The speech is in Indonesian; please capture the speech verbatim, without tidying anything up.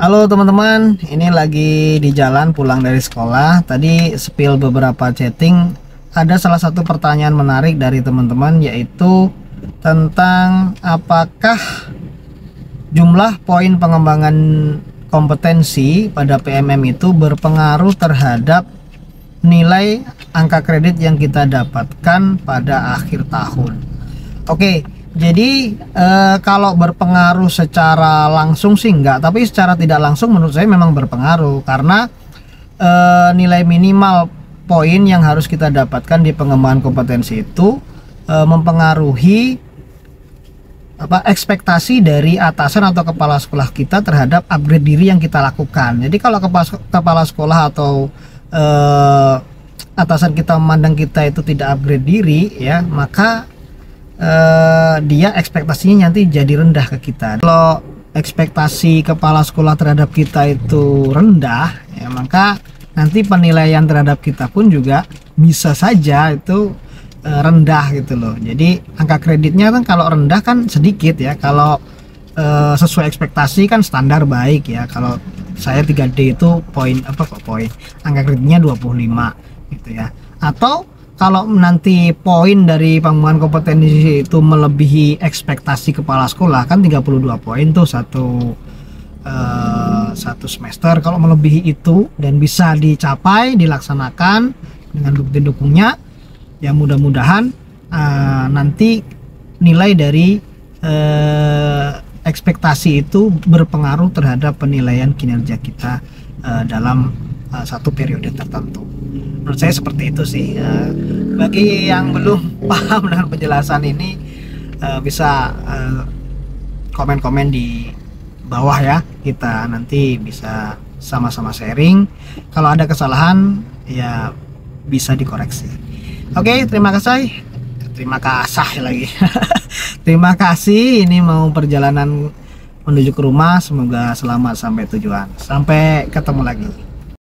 Halo teman-teman, ini lagi di jalan pulang dari sekolah. Tadi spill beberapa chatting. Ada salah satu pertanyaan menarik dari teman-teman, yaitu tentang apakah jumlah poin pengembangan kompetensi pada P M M itu berpengaruh terhadap nilai angka kredit yang kita dapatkan pada akhir tahun. Oke, jadi eh, kalau berpengaruh secara langsung sih enggak, tapi secara tidak langsung menurut saya memang berpengaruh, karena eh, nilai minimal poin yang harus kita dapatkan di pengembangan kompetensi itu eh, mempengaruhi apa ekspektasi dari atasan atau kepala sekolah kita terhadap upgrade diri yang kita lakukan. Jadi kalau kepala, kepala sekolah atau eh, atasan kita memandang kita itu tidak upgrade diri, ya maka Uh, dia ekspektasinya nanti jadi rendah ke kita. Kalau ekspektasi kepala sekolah terhadap kita itu rendah, ya maka nanti penilaian terhadap kita pun juga bisa saja itu uh, rendah gitu loh. Jadi angka kreditnya kan kalau rendah kan sedikit ya, kalau uh, sesuai ekspektasi kan standar baik ya. Kalau saya tiga D itu poin apa kok poin angka kreditnya dua puluh lima gitu ya. Atau kalau nanti poin dari pengembangan kompetensi itu melebihi ekspektasi kepala sekolah, kan tiga puluh dua poin tuh satu uh, satu semester. Kalau melebihi itu dan bisa dicapai, dilaksanakan dengan bukti dukungnya, ya mudah-mudahan uh, nanti nilai dari uh, ekspektasi itu berpengaruh terhadap penilaian kinerja kita uh, dalam uh, satu periode tertentu. Menurut saya seperti itu sih. Uh, bagi yang belum paham dengan penjelasan ini, uh, bisa uh, komen-komen di bawah ya. Kita nanti bisa sama-sama sharing. Kalau ada kesalahan ya bisa dikoreksi. Oke, terima kasih. Terima kasih lagi. Terima kasih. Ini mau perjalanan menuju ke rumah. Semoga selamat sampai tujuan. Sampai ketemu lagi.